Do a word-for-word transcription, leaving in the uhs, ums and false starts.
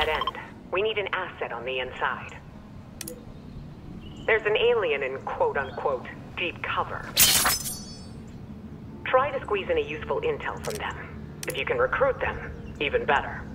dead end. We need an asset on the inside. There's an alien in quote-unquote deep cover. Try to squeeze in a useful intel from them. If you can recruit them, even better.